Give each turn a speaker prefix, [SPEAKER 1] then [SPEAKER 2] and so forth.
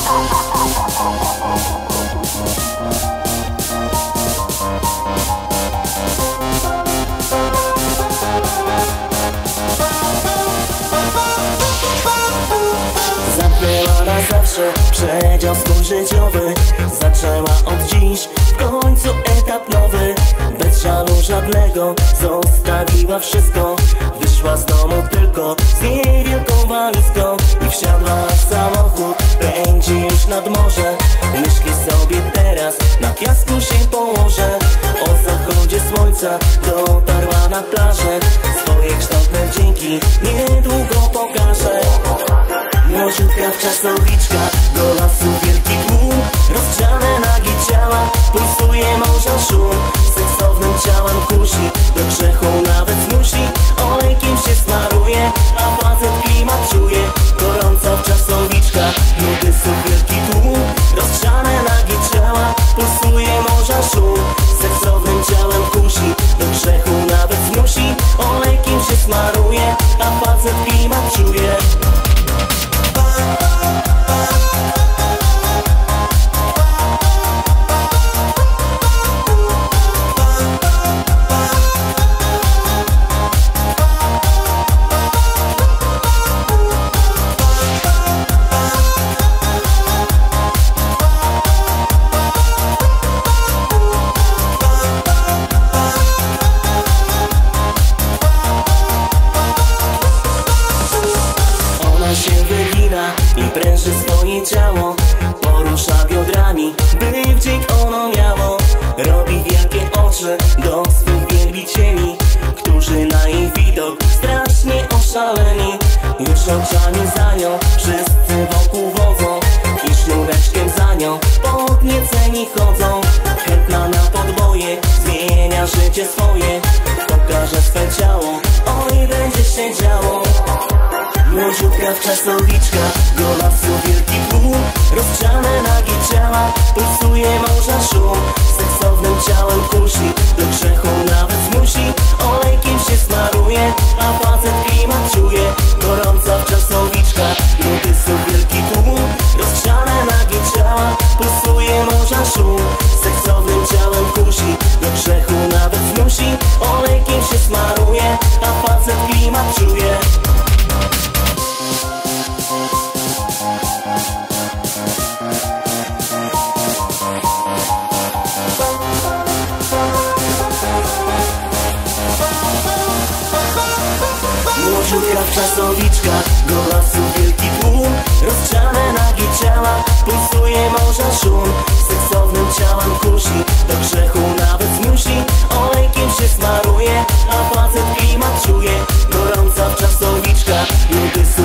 [SPEAKER 1] Zamknęła na zawsze przedział swój życiowy. Zaczęła od dziś w końcu etap nowy. Bez żalu żadnego zostawiła wszystko. Wyszła z domu tylko z niewielką walizką i wsiadła w samochód, pędzi już nad morze. Myśli sobie teraz, na piasku się położę. O zachodzie słońca dotarła na plażę. Swoje kształtne wdzięki niedługo pokaże. Młodziutka wczasowiczka, do lasu wielki tłum. Rozgrzane nagi ciała, pulsuje morza szum. Seksownym ciałem kusi, do grzechu nawet zmusi. Olejkiem się smaruje, a facet klimat czuje. Gorąca wczasowiczka, nudysu wielki tłum. Rozgrzane nagi ciała, pulsuje morza szum. Seksownym ciałem kusi, do grzechu nawet zmusi. Olejkiem się smaruje, a facet klimat czuje. I pręży swoje ciało, porusza biodrami, by wdzięk ono miało. Robi wielkie oczy do swych wielbicieli, którzy na jej widok strasznie oszaleni. Już oczami za nią wszyscy wokół wodzą i sznureczkiem za nią podnieceni chodzą. Chętna na podboje, zmienia życie swoje, pokaże swe ciało, oj będzie się działo. Młodziutka wczasowiczka, do lasu wielki tłum. Rozgrzane nagi ciała, pulsuje morza szum. Seksownym ciałem kusi, do grzechu nawet zmusi. Olejkiem się smaruje, a facet klimat czuje. Gorąca wczasowiczka, nudysu wielki tłum. Rozgrzane nagi ciała, pulsuje morza szum. Seksownym ciałem kusi, do grzechu nawet zmusi. Olejkiem się smaruje, a facet klimat czuje. Młodziutka wczasowiczka, do lasu wielki tłum. Rozgrzane nagi ciała, pulsuje morza szum. Seksownym ciałem kusi, do grzechu nawet zmusi. Olejkiem się smaruje, a facet klimat czuje. Gorąca wczasowiczka, nudy